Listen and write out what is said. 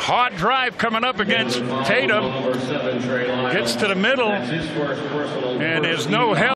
Hard drive coming up against Tatum. Gets to the middle, and there's no help.